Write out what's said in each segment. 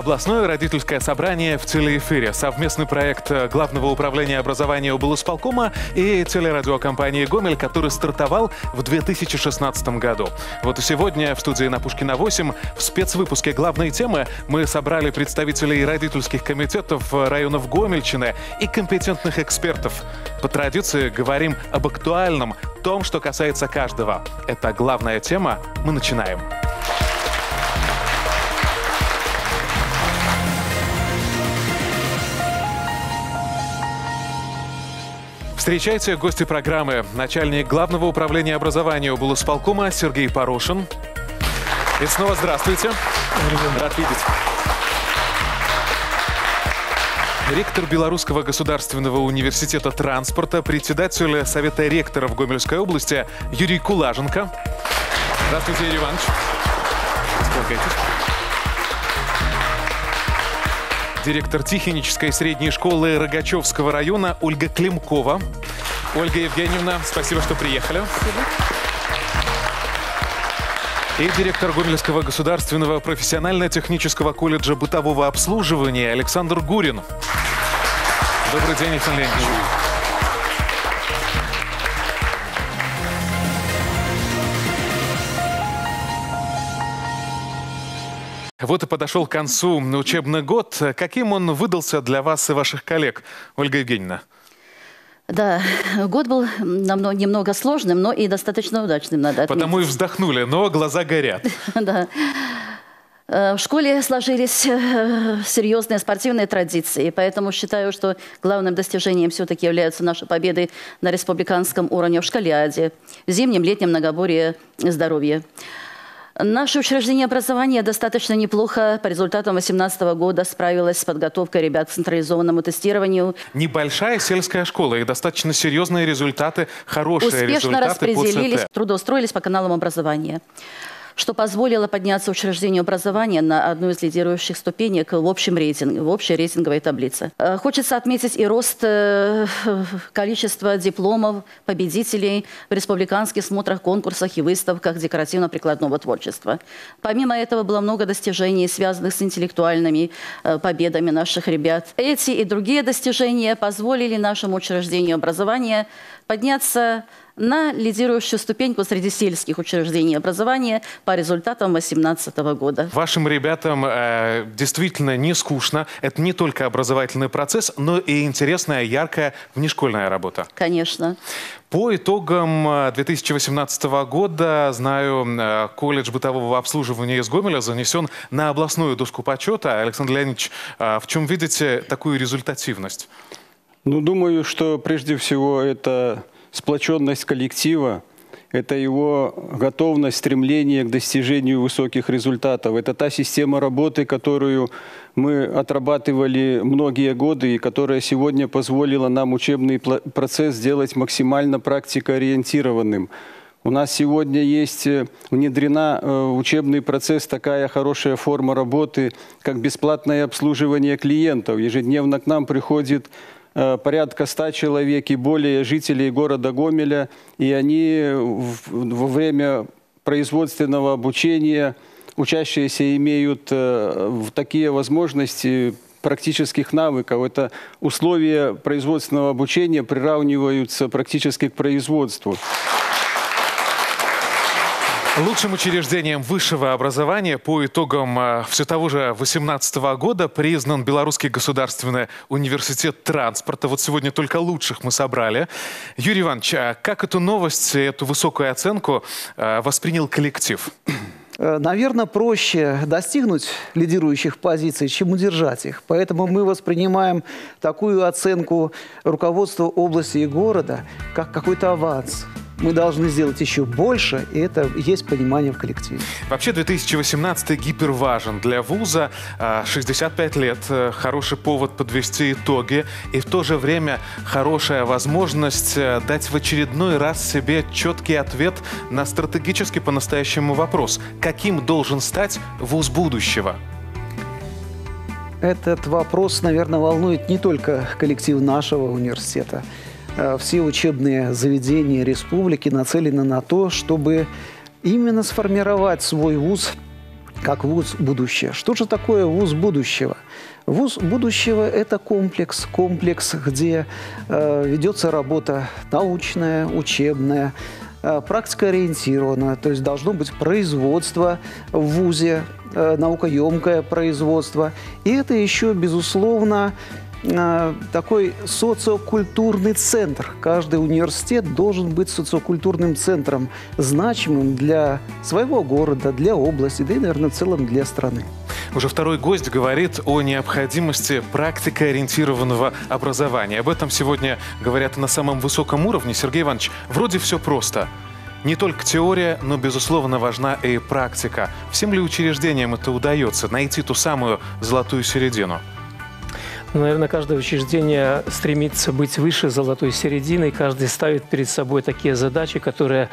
Областное родительское собрание в телеэфире. Совместный проект Главного управления образования облсполкома и телерадиокомпании «Гомель», который стартовал в 2016 году. Вот и сегодня в студии на Пушкина 8 в спецвыпуске главной темы мы собрали представителей родительских комитетов районов Гомельщины и компетентных экспертов. По традиции говорим об актуальном, том, что касается каждого. Это главная тема. Мы начинаем. Встречайте гости программы. Начальник Главного управления образования облсполкома Сергей Порошин. И снова здравствуйте. Рад видеть. Ректор Белорусского государственного университета транспорта, председатель Совета ректоров Гомельской области Юрий Кулаженко. Здравствуйте, Юрий Иванович. Располагайтесь. Директор Тихенической средней школы Рогачевского района Ольга Климкова. Ольга Евгеньевна, спасибо, что приехали. Спасибо. И директор Гомельского государственного профессионально-технического колледжа бытового обслуживания Александр Гурин. Добрый день, Александр Леонидович. Вот и подошел к концу учебный год. Каким он выдался для вас и ваших коллег, Ольга Евгеньевна? Да, год был немного сложным, но и достаточно удачным, надо отметить. Потому и вздохнули, но глаза горят. Да. В школе сложились серьезные спортивные традиции, поэтому считаю, что главным достижением все-таки являются наши победы на республиканском уровне в школяде, в зимнем, летнем многоборье здоровья. Наше учреждение образования достаточно неплохо по результатам 2018 года справилось с подготовкой ребят к централизованному тестированию. Небольшая сельская школа и достаточно серьезные результаты, хорошие успешно результаты распределились, по ЦТ. трудоустроились по каналам образования, что позволило подняться учреждению образования на одну из лидирующих ступенек в общем рейтинге, в общей рейтинговой таблице. Хочется отметить и рост количества дипломов победителей в республиканских смотрах, конкурсах и выставках декоративно-прикладного творчества. Помимо этого было много достижений, связанных с интеллектуальными победами наших ребят. Эти и другие достижения позволили нашему учреждению образования подняться на лидирующую ступеньку среди сельских учреждений образования по результатам 2018 года. Вашим ребятам действительно не скучно. Это не только образовательный процесс, но и интересная, яркая внешкольная работа. Конечно. По итогам 2018 года, знаю, колледж бытового обслуживания из Гомеля занесен на областную доску почета. Александр Леонидович, в чем видите такую результативность? Ну, думаю, что прежде всего это сплоченность коллектива, это его готовность, стремление к достижению высоких результатов. Это та система работы, которую мы отрабатывали многие годы и которая сегодня позволила нам учебный процесс сделать максимально практикоориентированным. У нас сегодня есть внедрена в учебный процесс такая хорошая форма работы, как бесплатное обслуживание клиентов. Ежедневно к нам приходит порядка 100 человек и более жителей города Гомеля, и они во время производственного обучения учащиеся имеют такие возможности практических навыков. Это условия производственного обучения приравниваются практически к производству. Лучшим учреждением высшего образования по итогам все того же 2018 года признан Белорусский государственный университет транспорта. Вот сегодня только лучших мы собрали. Юрий Иванович, а как эту новость, эту высокую оценку воспринял коллектив? Наверное, проще достигнуть лидирующих позиций, чем удержать их. Поэтому мы воспринимаем такую оценку руководства области и города как какой-то аванс. Мы должны сделать еще больше, и это есть понимание в коллективе. Вообще 2018 гиперважен для вуза. 65 лет, хороший повод подвести итоги. И в то же время хорошая возможность дать в очередной раз себе четкий ответ на стратегически по-настоящему вопрос. Каким должен стать вуз будущего? Этот вопрос, наверное, волнует не только коллектив нашего университета. Все учебные заведения республики нацелены на то, чтобы именно сформировать свой вуз как вуз будущего. Что же такое вуз будущего? Вуз будущего – это комплекс, где ведется работа научная, учебная, практикоориентированная, то есть должно быть производство в вузе, наукоемкое производство. И это еще, безусловно, такой социокультурный центр. Каждый университет должен быть социокультурным центром, значимым для своего города, для области, да и, наверное, в целом для страны. Уже второй гость говорит о необходимости практикоориентированного образования. Об этом сегодня говорят на самом высоком уровне. Сергей Иванович, вроде все просто. Не только теория, но, безусловно, важна и практика. Всем ли учреждениям это удается, найти ту самую золотую середину? Наверное, каждое учреждение стремится быть выше золотой середины. Каждый ставит перед собой такие задачи, которые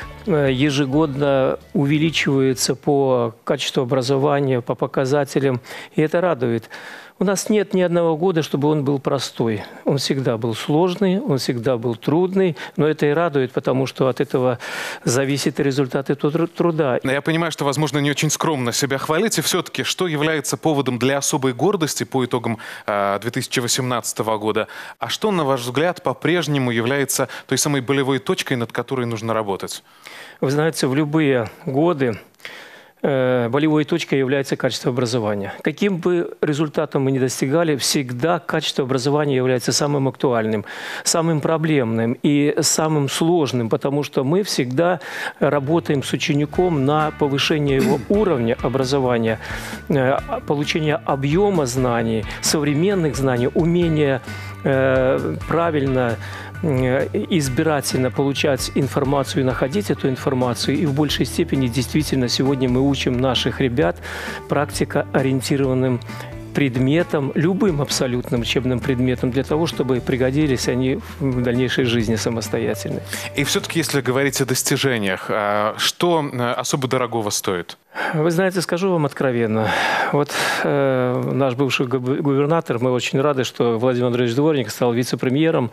ежегодно увеличиваются по качеству образования, по показателям. И это радует. У нас нет ни одного года, чтобы он был простой. Он всегда был сложный, он всегда был трудный, но это и радует, потому что от этого зависят результаты труда. Я понимаю, что, возможно, не очень скромно себя хвалить, и все-таки, что является поводом для особой гордости по итогам 2018 года, а что, на ваш взгляд, по-прежнему является той самой болевой точкой, над которой нужно работать? Вы знаете, в любые годы болевой точкой является качество образования. Каким бы результатом мы ни достигали, всегда качество образования является самым актуальным, самым проблемным и самым сложным, потому что мы всегда работаем с учеником на повышение его уровня образования, получение объема знаний, современных знаний, умения правильно избирательно получать информацию и находить эту информацию. И в большей степени действительно сегодня мы учим наших ребят практикоориентированным предметом, любым абсолютным учебным предметом, для того, чтобы пригодились они в дальнейшей жизни самостоятельной. И все-таки, если говорить о достижениях, что особо дорогого стоит? Вы знаете, скажу вам откровенно. Вот наш бывший губернатор, мы очень рады, что Владимир Андреевич Дворник стал вице-премьером.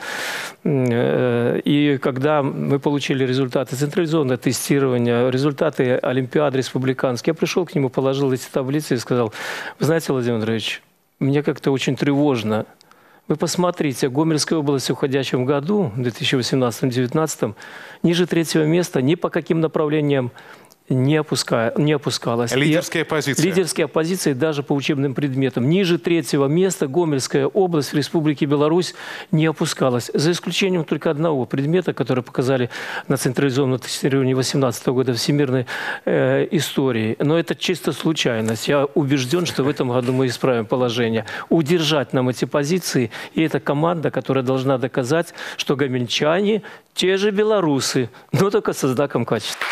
И когда мы получили результаты централизованного тестирования, результаты олимпиады республиканские, я пришел к нему, положил эти таблицы и сказал: вы знаете, Владимир Андреевич, мне как-то очень тревожно. Вы посмотрите, Гомельская область в уходящем году, в 2018-2019, ниже 3-го места ни по каким направлениям не опускалась. Лидерская позиция. Лидерская позиция даже по учебным предметам. Ниже 3-го места Гомельская область в Республике Беларусь не опускалась. За исключением только одного предмета, который показали на централизованном тестировании 2018 года всемирной истории. Но это чисто случайность. Я убежден, что в этом году мы исправим положение. Удержать нам эти позиции. И это команда, которая должна доказать, что гомельчане те же белорусы, но только со знаком качества.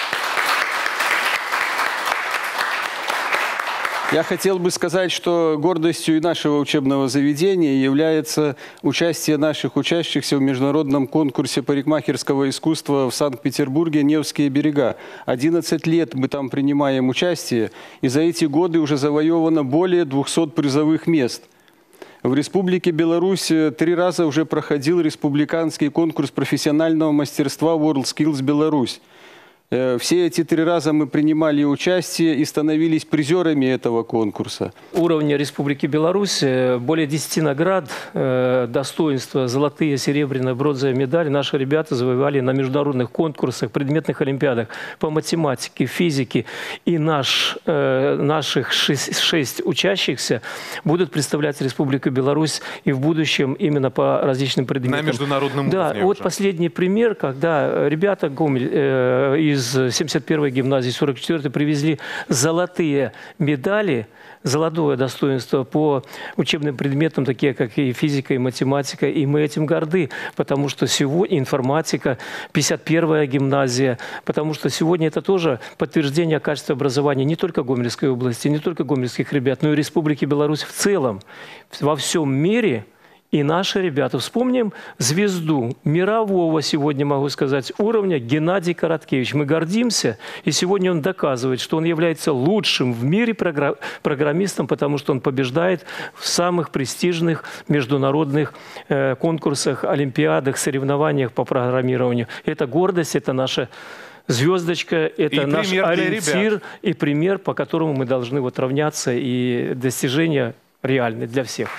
Я хотел бы сказать, что гордостью и нашего учебного заведения является участие наших учащихся в международном конкурсе парикмахерского искусства в Санкт-Петербурге «Невские берега». 11 лет мы там принимаем участие, и за эти годы уже завоевано более 200 призовых мест. В Республике Беларусь 3 раза уже проходил республиканский конкурс профессионального мастерства WorldSkills Беларусь. Все эти 3 раза мы принимали участие и становились призерами этого конкурса. Уровня Республики Беларусь, более 10 наград, достоинства, золотые, серебряные, бронзовые медали наши ребята завоевали на международных конкурсах, предметных олимпиадах по математике, физике. И наших 6 учащихся будут представлять Республику Беларусь и в будущем именно по различным предметам. На международном уровне. Да, вот последний пример, когда ребята из 71-й гимназии 44-й привезли золотые медали, золотое достоинство по учебным предметам, такие как и физика, и математика. И мы этим горды, потому что сегодня информатика, 51-я гимназия, потому что сегодня это тоже подтверждение качества образования не только Гомельской области, не только гомельских ребят, но и Республики Беларусь в целом. Во всем мире. И наши ребята, вспомним звезду мирового, сегодня могу сказать, уровня Геннадий Короткевич. Мы гордимся, и сегодня он доказывает, что он является лучшим в мире программистом, потому что он побеждает в самых престижных международных конкурсах, олимпиадах, соревнованиях по программированию. Это гордость, это наша звездочка, это наш пример для ориентир ребят. и пример, по которому мы должны вот равняться, и достижения реальны для всех.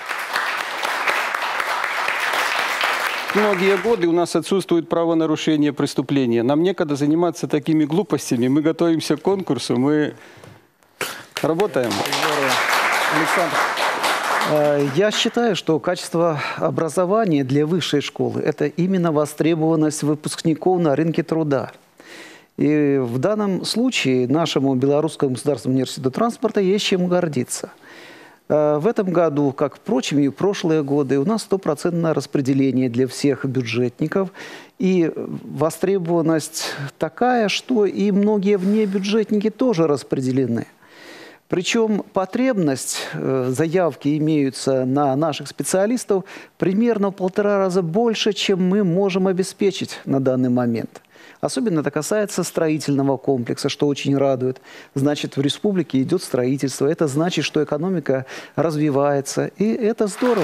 Многие годы у нас отсутствует правонарушение преступления. Нам некогда заниматься такими глупостями. Мы готовимся к конкурсу, мы работаем. Александр, я считаю, что качество образования для высшей школы – это именно востребованность выпускников на рынке труда. И в данном случае нашему Белорусскому государственному университету транспорта есть чем гордиться. В этом году, как, впрочем, и в прошлые годы, у нас 100% распределение для всех бюджетников. И востребованность такая, что и многие внебюджетники тоже распределены. Причем потребность, заявки имеются на наших специалистов примерно в 1,5 раза больше, чем мы можем обеспечить на данный момент. Особенно это касается строительного комплекса, что очень радует. Значит, в республике идет строительство. Это значит, что экономика развивается. И это здорово.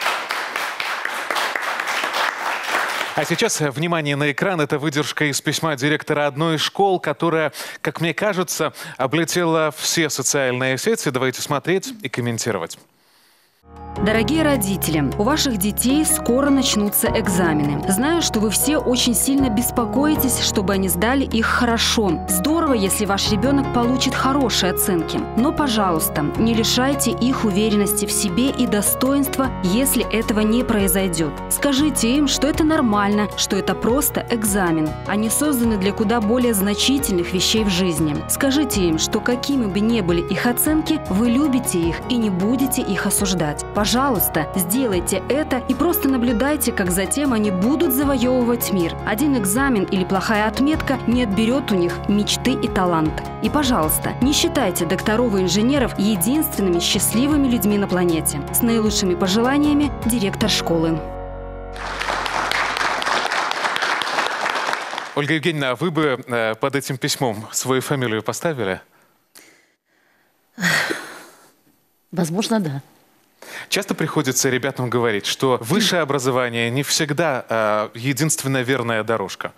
А сейчас, внимание на экран, это выдержка из письма директора одной из школ, которая, как мне кажется, облетела все социальные сети. Давайте смотреть и комментировать. Дорогие родители, у ваших детей скоро начнутся экзамены. Знаю, что вы все очень сильно беспокоитесь, чтобы они сдали их хорошо. Здорово, если ваш ребенок получит хорошие оценки. Но, пожалуйста, не лишайте их уверенности в себе и достоинства, если этого не произойдет. Скажите им, что это нормально, что это просто экзамен. Они созданы для куда более значительных вещей в жизни. Скажите им, что какими бы ни были их оценки, вы любите их и не будете их осуждать. Пожалуйста, сделайте это и просто наблюдайте, как затем они будут завоевывать мир. Один экзамен или плохая отметка не отберет у них мечты и талант. И, пожалуйста, не считайте докторов и инженеров единственными счастливыми людьми на планете. С наилучшими пожеланиями, директор школы. Ольга Евгеньевна, а вы бы под этим письмом свою фамилию поставили? Возможно, да. Часто приходится ребятам говорить, что высшее образование не всегда единственная верная дорожка.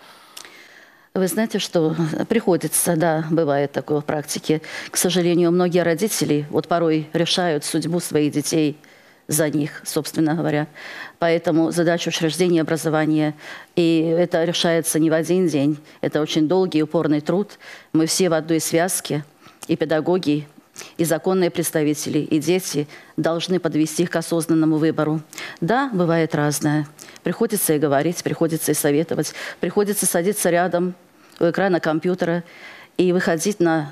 Вы знаете, что приходится, да, бывает такое в практике. К сожалению, многие родители вот порой решают судьбу своих детей за них, собственно говоря. Поэтому задача учреждения образования, и это решается не в один день, это очень долгий, упорный труд. Мы все в одной связке, и педагоги, и законные представители, и дети должны подвести их к осознанному выбору. Да, бывает разное. Приходится и говорить, приходится и советовать, приходится садиться рядом у экрана компьютера и выходить на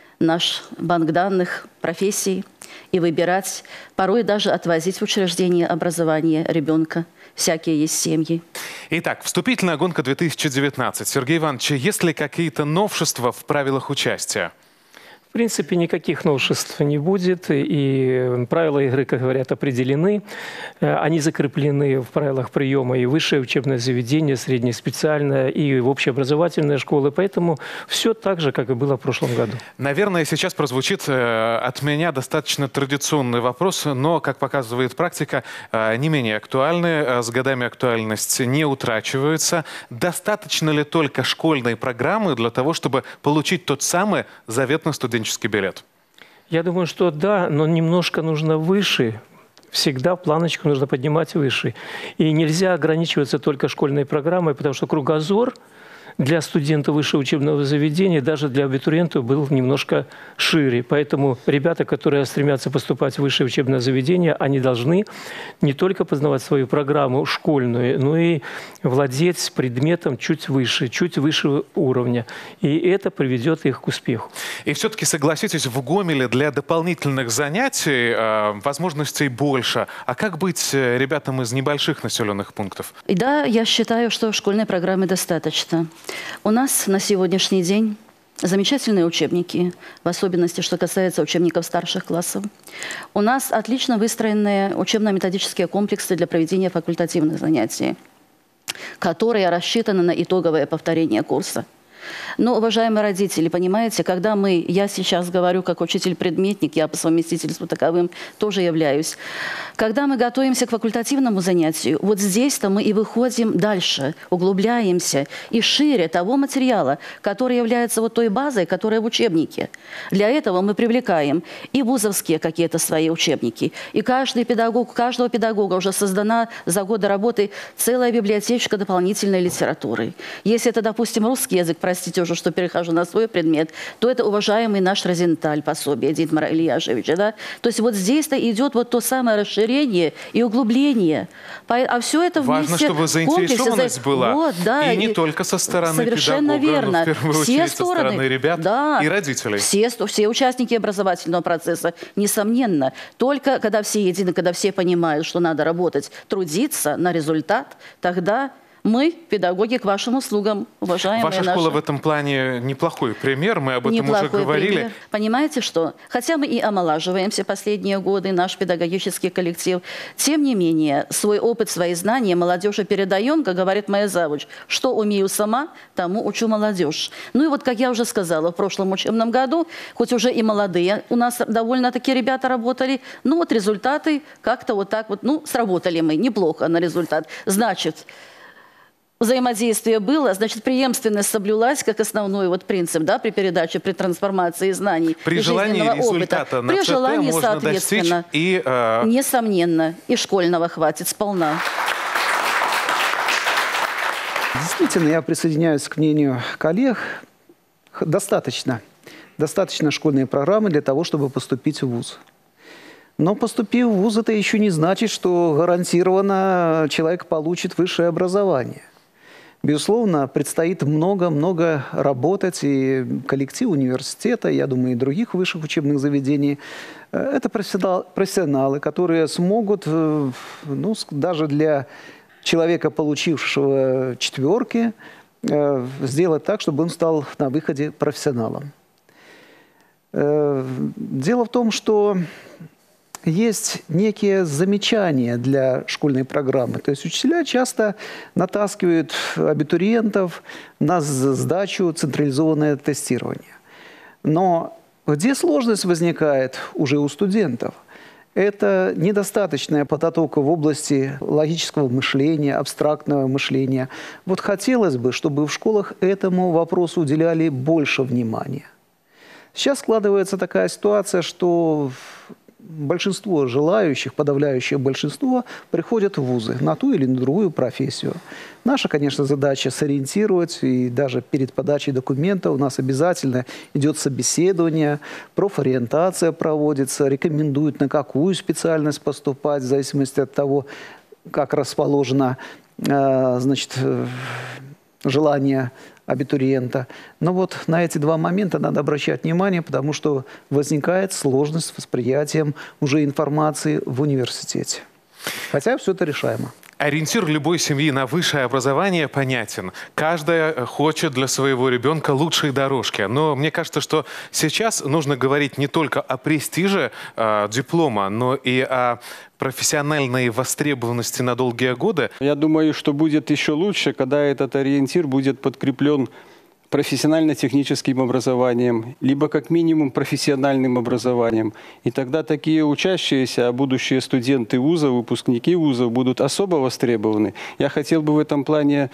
наш банк данных профессий и выбирать, порой даже отвозить в учреждение образования ребенка. Всякие есть семьи. Итак, вступительная гонка 2019. Сергей Иванович, есть ли какие-то новшества в правилах участия? В принципе, никаких новшеств не будет, и правила игры, как говорят, определены. Они закреплены в правилах приема и высшее учебное заведение, среднее специальное, и в общеобразовательные школы. Поэтому все так же, как и было в прошлом году. Наверное, сейчас прозвучит от меня достаточно традиционный вопрос, но, как показывает практика, не менее актуальный. С годами актуальность не утрачивается. Достаточно ли только школьной программы для того, чтобы получить тот самый заветный студенческий билет? Я думаю, что да, но немножко нужно выше. Всегда планочку нужно поднимать выше. И нельзя ограничиваться только школьной программой, потому что кругозор для студента высшего учебного заведения, даже для абитуриентов, был немножко шире. Поэтому ребята, которые стремятся поступать в высшее учебное заведение, они должны не только познавать свою программу школьную, но и владеть предметом чуть выше уровня. И это приведет их к успеху. И все-таки, согласитесь, в Гомеле для дополнительных занятий возможностей больше. А как быть ребятам из небольших населенных пунктов? И да, я считаю, что школьной программы достаточно. У нас на сегодняшний день замечательные учебники, в особенности, что касается учебников старших классов. У нас отлично выстроенные учебно-методические комплексы для проведения факультативных занятий, которые рассчитаны на итоговое повторение курса. Но, уважаемые родители, понимаете, когда я сейчас говорю как учитель-предметник, я по совместительству таковым тоже являюсь, когда мы готовимся к факультативному занятию, вот здесь-то мы и выходим дальше, углубляемся и шире того материала, который является вот той базой, которая в учебнике. Для этого мы привлекаем и вузовские какие-то свои учебники, и каждого педагога уже создана за годы работы целая библиотечка дополнительной литературы. Если это, допустим, русский язык, простите уже, что перехожу на свой предмет, то это уважаемый наш Розенталь, пособие Дитмара Ильяшевича. Да? То есть вот здесь-то идет вот то самое расширение и углубление. А все это вместе... Важно, чтобы заинтересованность была. Вот, да, и не только со стороны совершенно педагога, верно. но в первую Все очередь стороны, со стороны ребят и родителей. Все участники образовательного процесса, несомненно. Только когда все едины, когда все понимают, что надо работать, трудиться на результат, тогда мы, педагоги, к вашим услугам, уважаемые Ваша наши. школа в этом плане неплохой пример, мы об этом Неплохой уже говорили. Пример. Понимаете, что? Хотя мы и омолаживаемся последние годы, наш педагогический коллектив, тем не менее, свой опыт, свои знания молодежи передаем, как говорит моя завуч, что умею сама, тому учу молодежь. Ну и вот, как я уже сказала, в прошлом учебном году, хоть уже и молодые, у нас довольно-таки ребята работали, но вот результаты как-то вот так вот, сработали мы неплохо на результат. Значит, взаимодействие было, значит, преемственность соблюлась как основной вот принцип, да, при передаче, при трансформации знаний при и желании жизненного результата опыта. на При ЦТ желании, можно соответственно, достичь и... несомненно, и школьного хватит сполна. Действительно, я присоединяюсь к мнению коллег. Достаточно школьной программы для того, чтобы поступить в вуз. Но поступив в вуз, это еще не значит, что гарантированно человек получит высшее образование. Безусловно, предстоит много-много работать, и коллектив университета, я думаю, и других высших учебных заведений. Это профессионалы, которые смогут, даже для человека, получившего четверки, сделать так, чтобы он стал на выходе профессионалом. Дело в том, что есть некие замечания для школьной программы. То есть учителя часто натаскивают абитуриентов на сдачу централизованное тестирование. Но где сложность возникает уже у студентов? Это недостаточная подготовка в области логического мышления, абстрактного мышления. Вот хотелось бы, чтобы в школах этому вопросу уделяли больше внимания. Сейчас складывается такая ситуация, что большинство желающих, подавляющее большинство, приходят в вузы на ту или на другую профессию. Наша, конечно, задача сориентировать, и даже перед подачей документа у нас обязательно идет собеседование, профориентация проводится, рекомендуют, на какую специальность поступать, в зависимости от того, как расположено, желание абитуриента. Но вот на эти два момента надо обращать внимание, потому что возникает сложность с восприятием уже информации в университете. Хотя все это решаемо. Ориентир любой семьи на высшее образование понятен. Каждая хочет для своего ребенка лучшей дорожки. Но мне кажется, что сейчас нужно говорить не только о престиже диплома, но и о профессиональной востребованности на долгие годы. Я думаю, что будет еще лучше, когда этот ориентир будет подкреплен профессионально-техническим образованием, либо как минимум профессиональным образованием. И тогда такие учащиеся, будущие студенты вуза, выпускники вузов будут особо востребованы. Я хотел бы в этом плане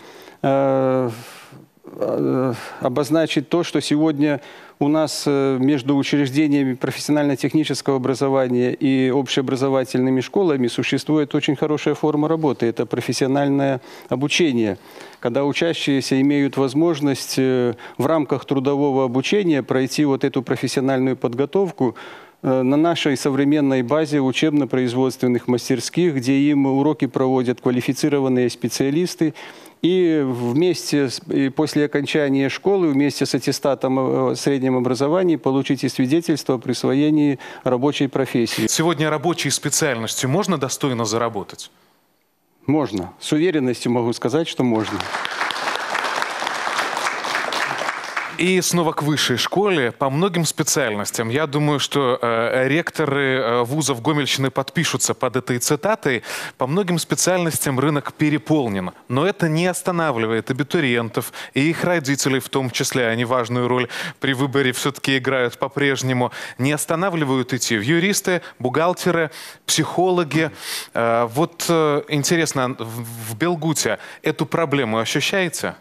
обозначить то, что сегодня у нас между учреждениями профессионально-технического образования и общеобразовательными школами существует очень хорошая форма работы. Это профессиональное обучение, когда учащиеся имеют возможность в рамках трудового обучения пройти вот эту профессиональную подготовку на нашей современной базе учебно-производственных мастерских, где им уроки проводят квалифицированные специалисты. И вместе, после окончания школы, вместе с аттестатом о среднем образовании получите свидетельство о присвоении рабочей профессии. Сегодня рабочей специальностью можно достойно заработать? Можно. С уверенностью могу сказать, что можно. И снова к высшей школе. По многим специальностям, я думаю, что ректоры вузов Гомельщины подпишутся под этой цитатой. По многим специальностям рынок переполнен. Но это не останавливает абитуриентов и их родителей, в том числе, они важную роль при выборе все-таки играют по-прежнему. Не останавливают идти в юристы, бухгалтеры, психологи. Вот интересно, в Белгуте эту проблему ощущаете?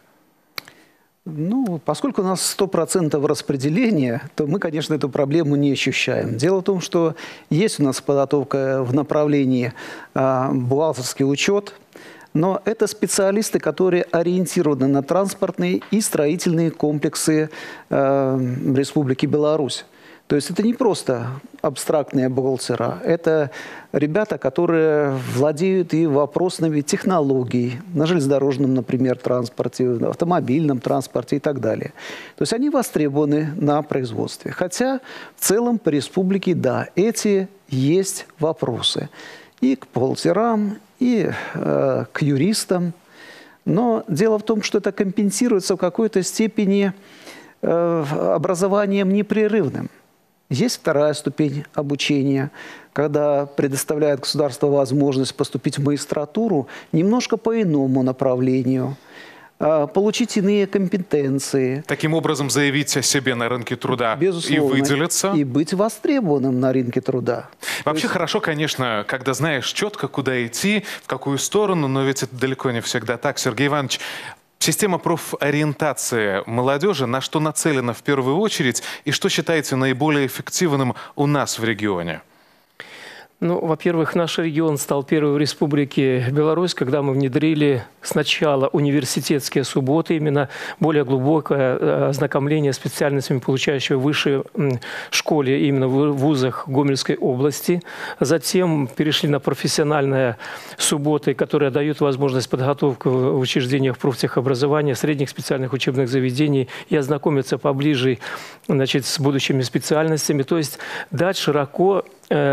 Ну, поскольку у нас 100% распределения, то мы, конечно, эту проблему не ощущаем. Дело в том, что есть у нас подготовка в направлении бухгалтерский учет, но это специалисты, которые ориентированы на транспортные и строительные комплексы Республики Беларусь. То есть это не просто абстрактные бухгалтера, это ребята, которые владеют и вопросами технологий на железнодорожном, например, транспорте, автомобильном транспорте и так далее. То есть они востребованы на производстве. Хотя в целом по республике, да, эти есть вопросы и к бухгалтерам, и к юристам. Но дело в том, что это компенсируется в какой-то степени образованием непрерывным. Есть вторая ступень обучения, когда предоставляет государство возможность поступить в магистратуру немножко по иному направлению, получить иные компетенции. Таким образом заявить о себе на рынке труда. Безусловно, и выделиться. И быть востребованным на рынке труда. Вообще хорошо, конечно, когда знаешь четко, куда идти, в какую сторону, но ведь это далеко не всегда так. Сергей Иванович, система профориентации молодежи на что нацелена в первую очередь и что считаете наиболее эффективным у нас в регионе? Ну, во-первых, наш регион стал первым в Республике Беларусь, когда мы внедрили сначала университетские субботы, именно более глубокое ознакомление с специальностями, получающими в высшей школе, именно в вузах Гомельской области. Затем перешли на профессиональные субботы, которые дают возможность подготовки в учреждениях профтехобразования, средних специальных учебных заведений и ознакомиться поближе, значит, с будущими специальностями. То есть дать широко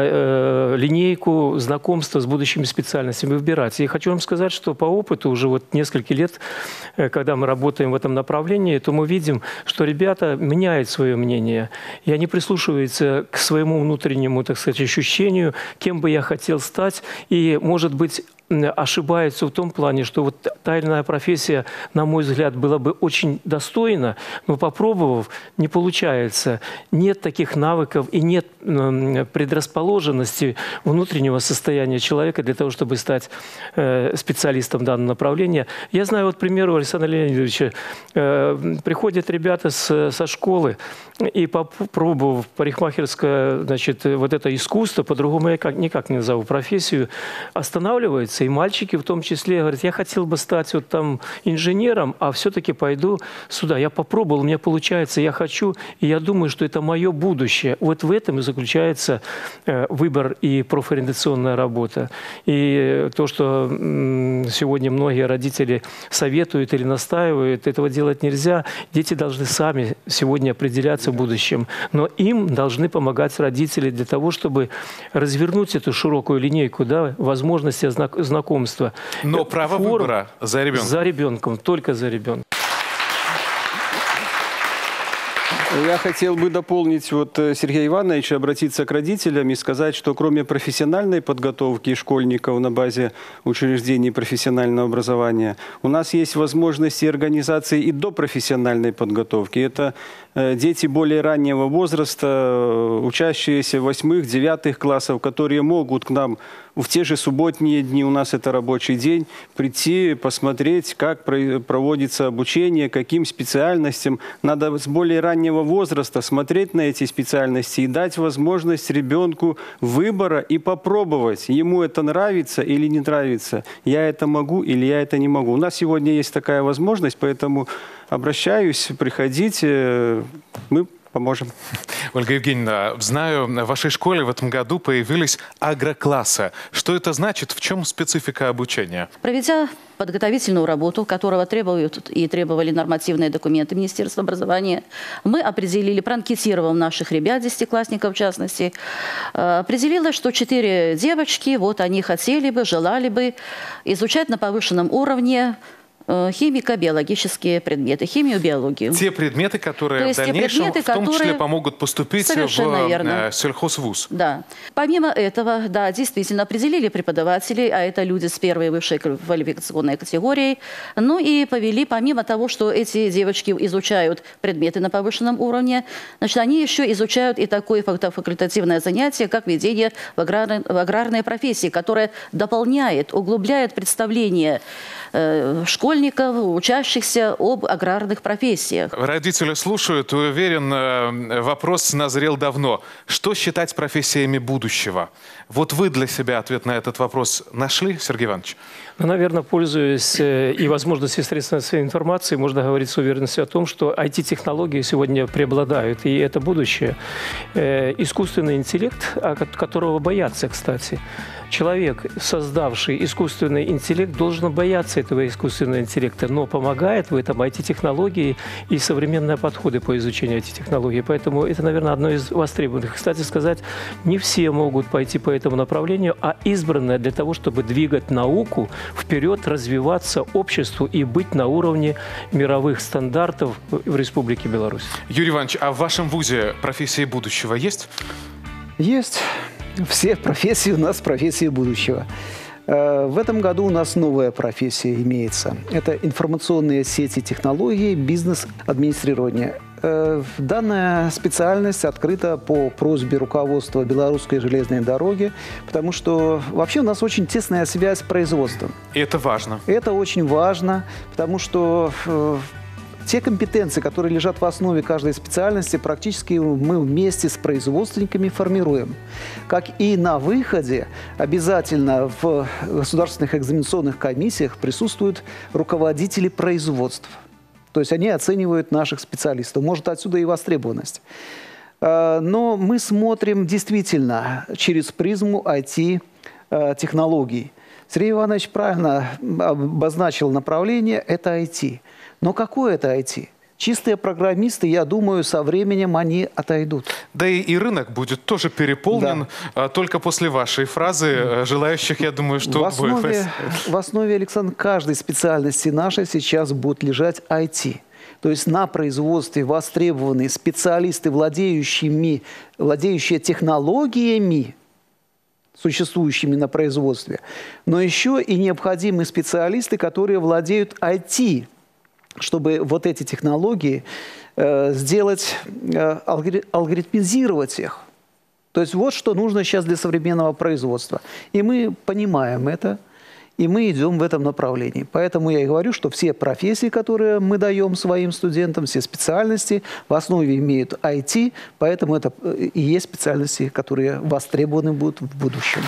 линейку знакомства с будущими специальностями выбирать. И хочу вам сказать, что по опыту уже вот несколько лет, когда мы работаем в этом направлении, то мы видим, что ребята меняют свое мнение, и они прислушиваются к своему внутреннему, так сказать, ощущению, кем бы я хотел стать, и, может быть, ошибаются в том плане, что вот та или иная профессия, на мой взгляд, была бы очень достойна, но попробовав, не получается. Нет таких навыков и нет предрасположенности внутреннего состояния человека для того, чтобы стать специалистом данного направления. Я знаю, вот, к примеру, Александра Леонидовича, приходят ребята со школы и, попробовав парикмахерское, значит, вот это искусство, по-другому я никак не назову профессию, останавливаются. И мальчики в том числе говорят, я хотел бы стать вот там инженером, а все-таки пойду сюда. Я попробовал, у меня получается, я хочу, и я думаю, что это мое будущее. Вот в этом и заключается выбор и профориентационная работа. И то, что сегодня многие родители советуют или настаивают, этого делать нельзя. Дети должны сами сегодня определяться в будущем. Но им должны помогать родители для того, чтобы развернуть эту широкую линейку, да, возможности знакомства. Но право выбора за ребенком. За ребенком, только за ребенком. Я хотел бы дополнить вот Сергея Ивановича, обратиться к родителям и сказать, что кроме профессиональной подготовки школьников на базе учреждений профессионального образования, у нас есть возможности организации и допрофессиональной подготовки. Это дети более раннего возраста, учащиеся 8-9 классов, которые могут к нам в те же субботние дни, у нас это рабочий день, прийти, посмотреть, как проводится обучение, каким специальностям. Надо с более раннего возраста смотреть на эти специальности и дать возможность ребенку выбора и попробовать, ему это нравится или не нравится, я это могу или я это не могу. У нас сегодня есть такая возможность, поэтому обращаюсь, приходите, мы поможем. Ольга Евгеньевна, знаю, в вашей школе в этом году появились агроклассы. Что это значит? В чем специфика обучения? Проведя подготовительную работу, которого требовали нормативные документы Министерства образования, мы определили, проанкетировав наших ребят, 10-классников в частности, определилось, что 4 девочки, вот они хотели бы, желали бы изучать на повышенном уровне химико-биологические предметы, химию, биологию. Те предметы, которые в дальнейшем в том числе помогут поступить в сельхозвуз. Да. Помимо этого, да, действительно определили преподавателей, а это люди с первой высшей квалификационной категорией. Ну и повели, помимо того, что эти девочки изучают предметы на повышенном уровне, значит, они еще изучают и такое факультативное занятие, как введение в аграрной профессии, которое дополняет, углубляет представление школьников, учащихся об аграрных профессиях. Родители слушают, уверен, вопрос назрел давно. Что считать профессиями будущего? Вот вы для себя ответ на этот вопрос нашли, Сергей Иванович? Ну, наверное, пользуясь и возможностью средств массовой информации, можно говорить с уверенностью о том, что IT-технологии сегодня преобладают, и это будущее. Искусственный интеллект, которого боятся, кстати. Человек, создавший искусственный интеллект, должен бояться этого искусственного интеллекта, но помогает в этом IT-технологии и современные подходы по изучению IT-технологий. Поэтому это, наверное, одно из востребованных. Кстати сказать, не все могут пойти по этому направлению, а избранное для того, чтобы двигать науку вперед, развиваться обществу и быть на уровне мировых стандартов в Республике Беларусь. Юрий Иванович, а в вашем вузе профессии будущего есть? Есть. Все профессии у нас профессии будущего. В этом году у нас новая профессия имеется. Это информационные сети, технологии, бизнес-администрирование. Данная специальность открыта по просьбе руководства Белорусской железной дороги, потому что вообще у нас очень тесная связь с производством. И это важно. Это очень важно, потому что те компетенции, которые лежат в основе каждой специальности, практически мы вместе с производственниками формируем. Как и на выходе, обязательно в государственных экзаменационных комиссиях присутствуют руководители производств. То есть они оценивают наших специалистов. Может, отсюда и востребованность. Но мы смотрим действительно через призму IT-технологий. Сергей Иванович правильно обозначил направление – это IT. Но какое это IT? Чистые программисты, я думаю, со временем они отойдут. Да и рынок будет тоже переполнен. Да. Только после вашей фразы желающих, я думаю, что будет. В основе, Александр, каждой специальности нашей сейчас будет лежать IT. То есть на производстве востребованные специалисты, владеющие технологиями, существующими на производстве, но еще и необходимы специалисты, которые владеют IT, чтобы вот эти технологии сделать, алгоритмизировать их. То есть вот что нужно сейчас для современного производства. И мы понимаем это, и мы идем в этом направлении. Поэтому я и говорю, что все профессии, которые мы даем своим студентам, все специальности в основе имеют IT, поэтому это и есть специальности, которые востребованы будут в будущем.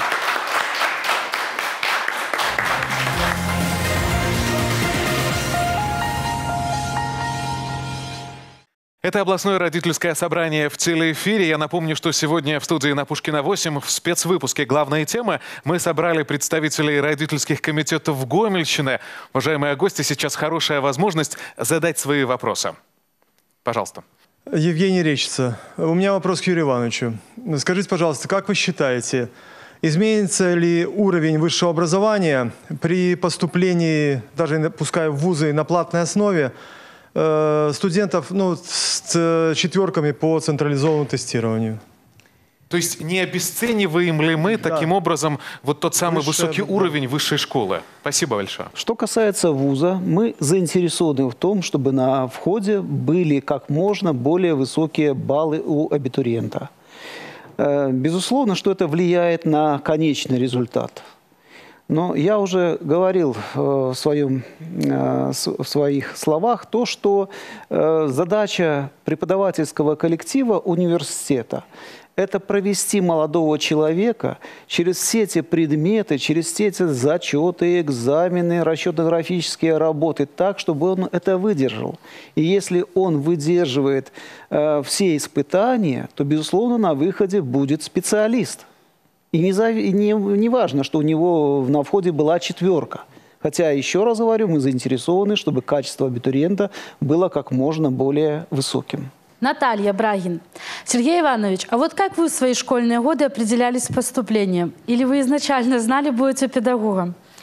Это областное родительское собрание в телеэфире. Я напомню, что сегодня в студии на Пушкина 8 в спецвыпуске «Главная тема» мы собрали представителей родительских комитетов Гомельщины. Уважаемые гости, сейчас хорошая возможность задать свои вопросы. Пожалуйста. Евгений Речица. У меня вопрос к Юрию Ивановичу. Скажите, пожалуйста, как вы считаете, изменится ли уровень высшего образования при поступлении, даже пускай в вузы на платной основе, студентов с четверками по централизованному тестированию? То есть не обесцениваем ли мы таким образом вот тот самый высокий уровень высшей школы? Спасибо большое. Что касается вуза, мы заинтересованы в том, чтобы на входе были как можно более высокие баллы у абитуриента. Безусловно, что это влияет на конечный результат. Но я уже говорил в своих словах то, что задача преподавательского коллектива университета – это провести молодого человека через все эти предметы, через все эти зачеты, экзамены, расчетно-графические работы так, чтобы он это выдержал. И если он выдерживает все испытания, то, безусловно, на выходе будет специалист. И не важно, что у него на входе была четверка. Хотя, еще раз говорю, мы заинтересованы, чтобы качество абитуриента было как можно более высоким. Наталья Брагин. Сергей Иванович, а вот как вы в свои школьные годы определялись с поступлением? Или вы изначально знали, будете педагогом?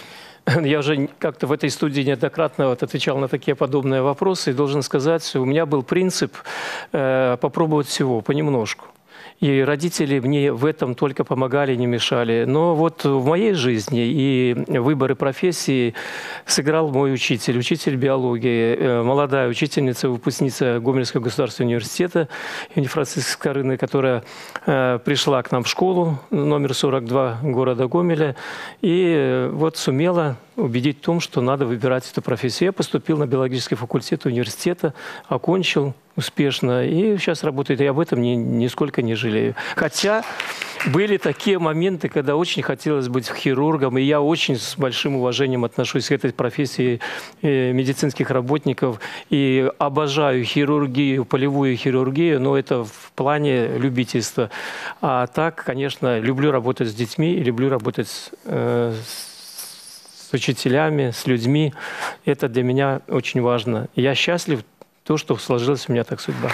Я уже как-то в этой студии неоднократно отвечал на такие подобные вопросы и должен сказать, у меня был принцип попробовать всего понемножку. И родители мне в этом только помогали, не мешали. Но вот в моей жизни и выборы профессии сыграл мой учитель, учитель биологии, молодая учительница, выпускница Гомельского государственного университета имени Франциска Скорыны, которая пришла к нам в школу номер 42 города Гомеля и вот сумела убедить в том, что надо выбирать эту профессию. Я поступил на биологический факультет университета, окончил успешно и сейчас работает. И об этом нисколько не жалею. Хотя были такие моменты, когда очень хотелось быть хирургом, и я очень с большим уважением отношусь к этой профессии медицинских работников и обожаю хирургию, полевую хирургию, но это в плане любительства. А так, конечно, люблю работать с детьми и люблю работать с учителями, с людьми. Это для меня очень важно. Я счастлив, то, что сложилась у меня так судьба.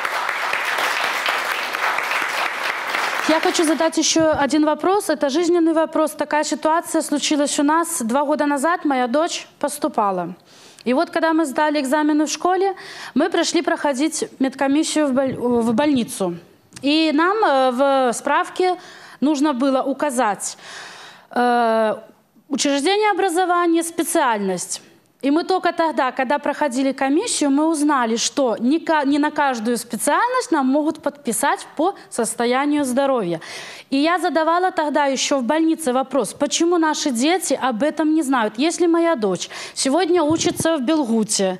Я хочу задать еще один вопрос. Это жизненный вопрос. Такая ситуация случилась у нас 2 года назад. Моя дочь поступала. И вот когда мы сдали экзамены в школе, мы пришли проходить медкомиссию в больницу. И нам в справке нужно было указать учреждение образования, специальность. И мы только тогда, когда проходили комиссию, мы узнали, что не на каждую специальность нам могут подписать по состоянию здоровья. И я задавала тогда еще в больнице вопрос, почему наши дети об этом не знают. Если моя дочь сегодня учится в Белгуте,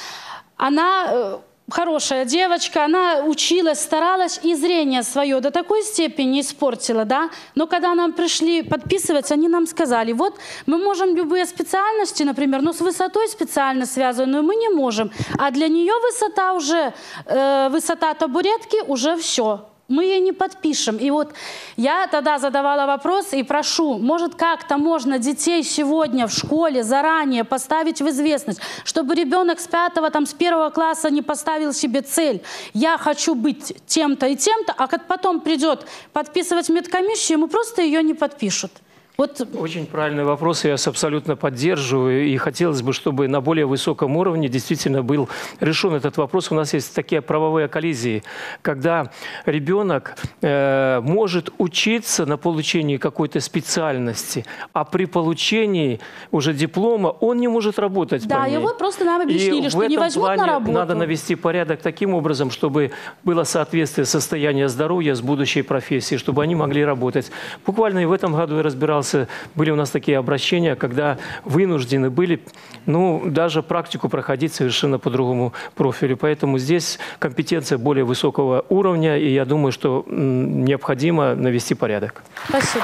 она хорошая девочка, она училась, старалась, и зрение свое до такой степени испортила, да? Но когда нам пришли подписывать, они нам сказали, вот мы можем любые специальности, например, но с высотой специально связанную мы не можем, а для нее высота уже, высота табуретки уже все. Мы ее не подпишем. И вот я тогда задавала вопрос и прошу, может, как-то можно детей сегодня в школе заранее поставить в известность, чтобы ребенок с 5-го, там, с 1-го класса не поставил себе цель. Я хочу быть тем-то и тем-то, а как потом придет подписывать медкомиссию, ему просто ее не подпишут. Вот. Очень правильный вопрос, я абсолютно поддерживаю. И хотелось бы, чтобы на более высоком уровне действительно был решен этот вопрос. У нас есть такие правовые коллизии, когда ребенок может учиться на получении какой-то специальности, а при получении уже диплома он не может работать. Да, его просто нам объяснили, что не возьмут на работу. Надо навести порядок таким образом, чтобы было соответствие состояния здоровья с будущей профессией, чтобы они могли работать. Буквально и в этом году я разбирался. Были у нас такие обращения, когда вынуждены были, ну, даже практику проходить совершенно по другому профилю. Поэтому здесь компетенция более высокого уровня, и я думаю, что необходимо навести порядок. Спасибо.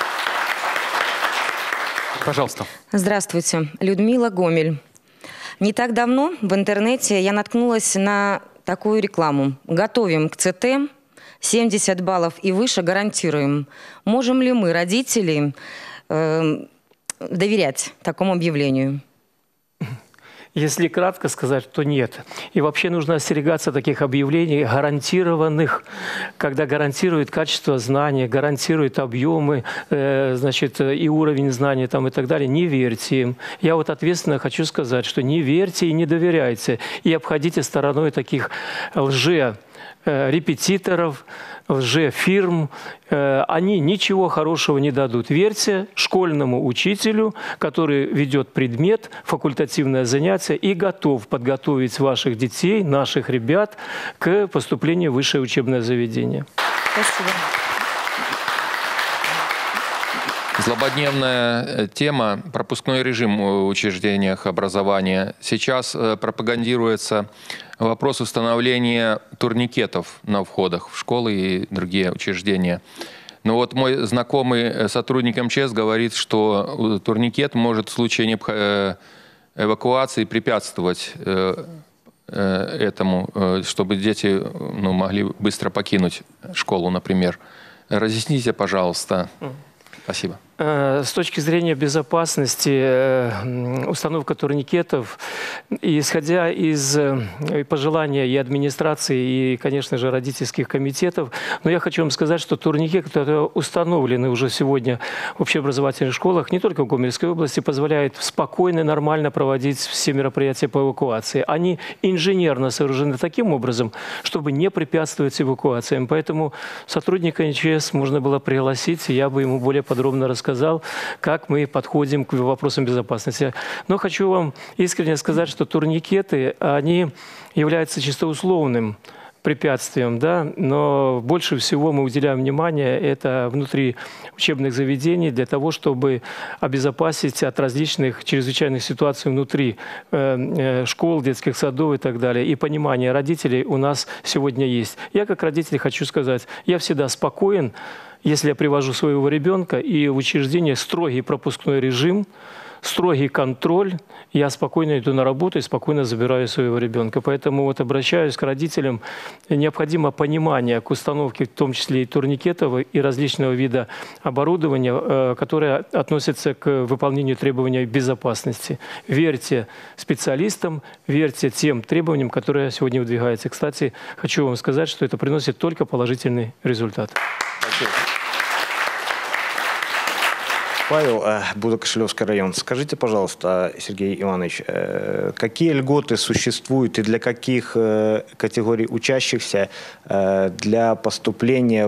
Пожалуйста. Здравствуйте. Людмила, Гомель. Не так давно в интернете я наткнулась на такую рекламу. Готовим к ЦТ. 70 баллов и выше гарантируем. Можем ли мы, родители, доверять такому объявлению? Если кратко сказать, то нет. И вообще нужно остерегаться таких объявлений гарантированных, когда гарантирует качество знания, гарантирует объемы, значит, и уровень знаний там, и так далее. Не верьте им. Я вот ответственно хочу сказать, что не верьте и не доверяйте. И обходите стороной таких репетиторов, лжефирм, они ничего хорошего не дадут. Верьте школьному учителю, который ведет предмет, факультативное занятие и готов подготовить ваших детей, наших ребят к поступлению в высшее учебное заведение. Спасибо. Злободневная тема – пропускной режим в учреждениях образования. Сейчас пропагандируется вопрос установления турникетов на входах в школы и другие учреждения. Но вот мой знакомый сотрудник МЧС говорит, что турникет может в случае эвакуации препятствовать этому, чтобы дети могли быстро покинуть школу, например. Разъясните, пожалуйста. Спасибо. С точки зрения безопасности, установка турникетов, исходя из пожелания и администрации, и, конечно же, родительских комитетов, но я хочу вам сказать, что турникеты, которые установлены уже сегодня в общеобразовательных школах, не только в Гомельской области, позволяют спокойно и нормально проводить все мероприятия по эвакуации. Они инженерно сооружены таким образом, чтобы не препятствовать эвакуациям. Поэтому сотрудника НЧС можно было пригласить, и я бы ему более подробно рассказал, как мы подходим к вопросам безопасности. Но хочу вам искренне сказать, что турникеты, они являются чисто условным препятствием, да, но больше всего мы уделяем внимание это внутри учебных заведений для того, чтобы обезопасить от различных чрезвычайных ситуаций внутри школ, детских садов и так далее. И понимание родителей у нас сегодня есть. Я как родитель хочу сказать, я всегда спокоен, если я привожу своего ребенка, и в учреждении строгий пропускной режим, строгий контроль, я спокойно иду на работу и спокойно забираю своего ребенка. Поэтому вот обращаюсь к родителям, необходимо понимание к установке, в том числе и турникетов, и различного вида оборудования, которое относится к выполнению требований безопасности. Верьте специалистам, верьте тем требованиям, которые сегодня выдвигаются. Кстати, хочу вам сказать, что это приносит только положительный результат. Спасибо. Павел, Будо-Кошелевский район. Скажите, пожалуйста, Сергей Иванович, какие льготы существуют и для каких категорий учащихся для поступления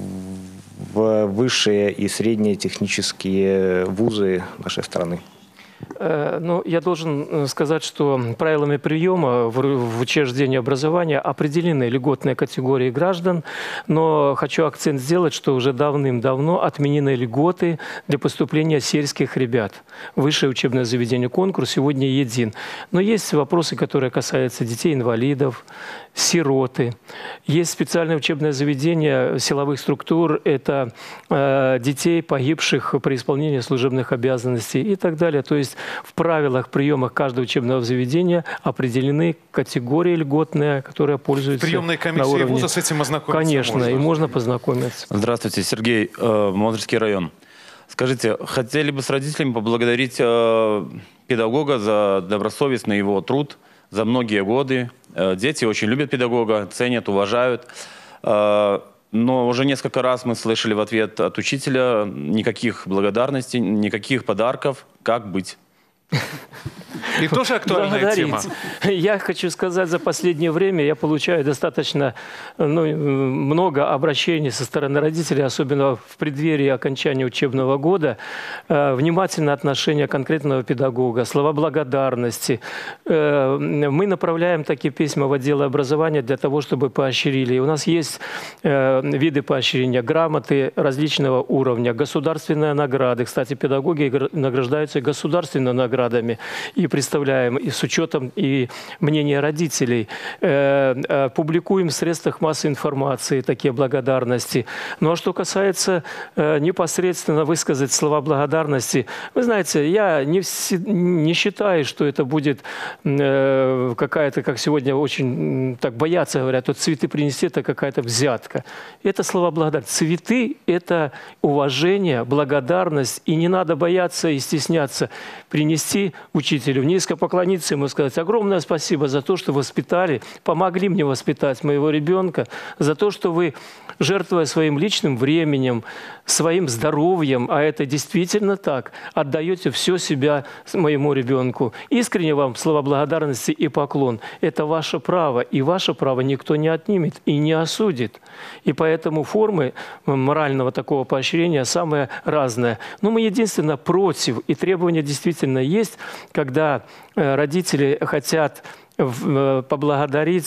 в высшие и средние технические вузы нашей страны? Ну, я должен сказать, что правилами приема в учреждении образования определены льготные категории граждан, но хочу акцент сделать, что уже давным-давно отменены льготы для поступления сельских ребят. Высшее учебное заведение конкурс сегодня един. Но есть вопросы, которые касаются детей-инвалидов, сироты. Есть специальное учебное заведение силовых структур, это детей, погибших при исполнении служебных обязанностей и так далее. То есть в правилах приема каждого учебного заведения определены категории льготные, которые пользуются приемной комиссии на уровне. Вуза с этим ознакомиться Конечно, можно. И можно познакомиться. Здравствуйте, Сергей, Мудрский район. Скажите, хотели бы с родителями поблагодарить педагога за добросовестный его труд за многие годы. Дети очень любят педагога, ценят, уважают. Но уже несколько раз мы слышали в ответ от учителя никаких благодарностей, никаких подарков. Как быть? И тоже актуальная тема. Я хочу сказать, за последнее время я получаю достаточно много обращений со стороны родителей, особенно в преддверии окончания учебного года. Внимательное отношение конкретного педагога, слова благодарности. Мы направляем такие письма в отделы образования для того, чтобы поощрили. У нас есть виды поощрения, грамоты различного уровня, государственные награды. Кстати, педагоги награждаются государственными наградами. И представляем, и с учетом и мнения родителей. Публикуем в средствах массовой информации такие благодарности. Ну а что касается непосредственно высказать слова благодарности, вы знаете, я не считаю, что это будет какая-то, как сегодня очень так боятся, говорят, вот цветы принести, это какая-то взятка. Это слова благодарности. Цветы – это уважение, благодарность, и не надо бояться и стесняться принести учителю, низко поклониться ему, сказать огромное спасибо за то, что воспитали, помогли мне воспитать моего ребенка, за то, что вы, жертвуя своим личным временем, своим здоровьем, а это действительно так, отдаете все себя моему ребенку. Искренне вам слова благодарности и поклон. Это ваше право, и ваше право никто не отнимет и не осудит. И поэтому формы морального такого поощрения самые разные. Но мы единственно против, и требования действительно есть, когда родители хотят поблагодарить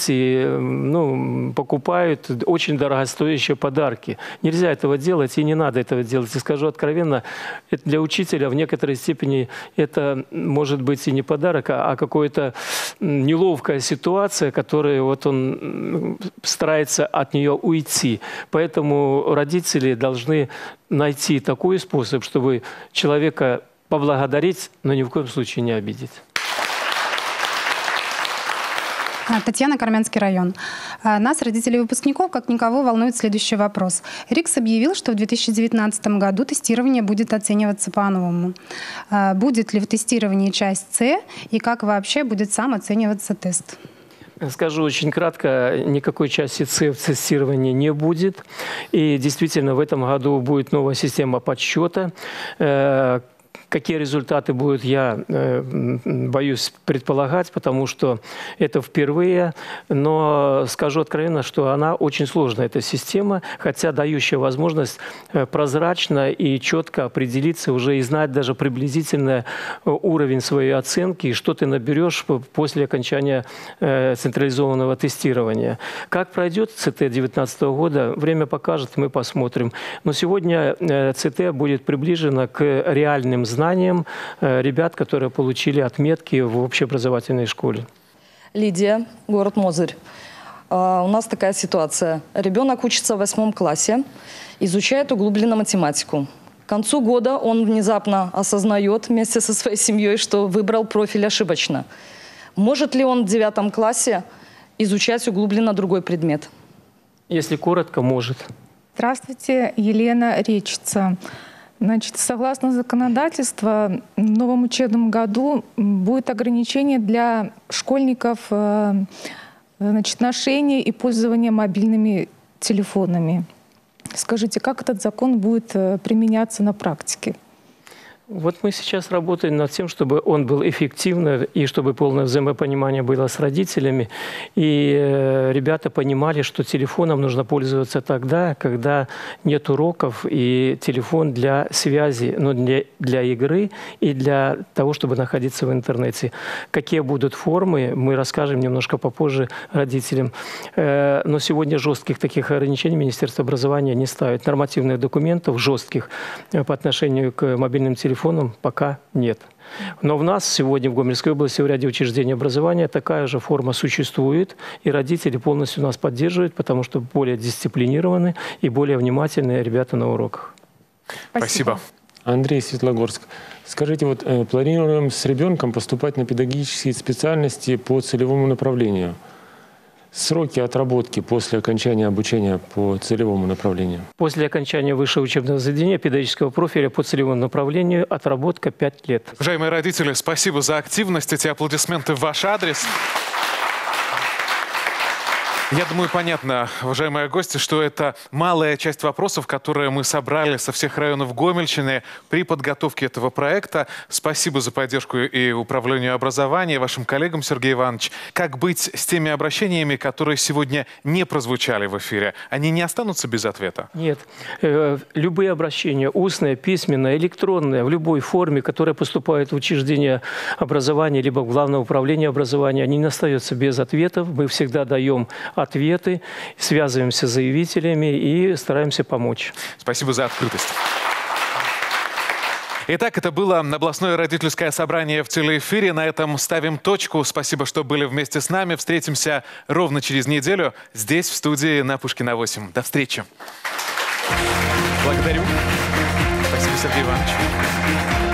и покупают очень дорогостоящие подарки. Нельзя этого делать и не надо этого делать. И скажу откровенно, это для учителя в некоторой степени это может быть и не подарок, а какая-то неловкая ситуация, которая вот он старается от нее уйти. Поэтому родители должны найти такой способ, чтобы человека поблагодарить, но ни в коем случае не обидеть. Татьяна, Кармянский район. Нас, родителей выпускников, как никого, волнует следующий вопрос. РИКС объявил, что в 2019 году тестирование будет оцениваться по-новому. Будет ли в тестировании часть С и как вообще будет сам оцениваться тест? Скажу очень кратко, никакой части С в тестировании не будет. И действительно, в этом году будет новая система подсчета. Какие результаты будут, я боюсь предполагать, потому что это впервые. Но скажу откровенно, что она очень сложная, эта система, хотя дающая возможность прозрачно и четко определиться уже и знать даже приблизительно уровень своей оценки, и что ты наберешь после окончания централизованного тестирования. Как пройдет ЦТ 2019 года, время покажет, мы посмотрим. Но сегодня ЦТ будет приближена к реальным знаниям ребят, которые получили отметки в общеобразовательной школе. Лидия, город Мозырь. У нас такая ситуация. Ребенок учится в 8 классе, изучает углубленно математику. К концу года он внезапно осознает вместе со своей семьей, что выбрал профиль ошибочно. Может ли он в 9 классе изучать углубленно другой предмет? Если коротко, может. Здравствуйте, Елена Речица. Значит, согласно законодательству, в новом учебном году будет ограничение для школьников ношения и пользования мобильными телефонами. Скажите, как этот закон будет применяться на практике? Вот мы сейчас работаем над тем, чтобы он был эффективным и чтобы полное взаимопонимание было с родителями. И ребята понимали, что телефоном нужно пользоваться тогда, когда нет уроков, и телефон для связи, но для игры и для того, чтобы находиться в интернете. Какие будут формы, мы расскажем немножко попозже родителям. Но сегодня жестких таких ограничений Министерство образования не ставит. Нормативных документов жестких по отношению к мобильным телефонам пока нет. Но в нас сегодня в Гомельской области в ряде учреждений образования такая же форма существует, и родители полностью нас поддерживают, потому что более дисциплинированные и более внимательные ребята на уроках. Спасибо. Андрей, Светлогорск. Скажите, вот планируем с ребенком поступать на педагогические специальности по целевому направлению. Сроки отработки после окончания обучения по целевому направлению? После окончания высшего учебного заведения педагогического профиля по целевому направлению отработка 5 лет. Уважаемые родители, спасибо за активность. Эти аплодисменты в ваш адрес. Я думаю, понятно, уважаемые гости, что это малая часть вопросов, которые мы собрали со всех районов Гомельщины при подготовке этого проекта. Спасибо за поддержку и управлению образования, и вашим коллегам, Сергей Иванович. Как быть с теми обращениями, которые сегодня не прозвучали в эфире? Они не останутся без ответа? Нет. Любые обращения, устные, письменные, электронные, в любой форме, которые поступают в учреждение образования, либо в Главное управление образования, они не остаются без ответов. Мы всегда даем ответы, связываемся с заявителями и стараемся помочь. Спасибо за открытость. Итак, это было областное родительское собрание в телеэфире. На этом ставим точку. Спасибо, что были вместе с нами. Встретимся ровно через неделю здесь, в студии на Пушкина 8. До встречи. Благодарю. Спасибо, Сергей Иванович.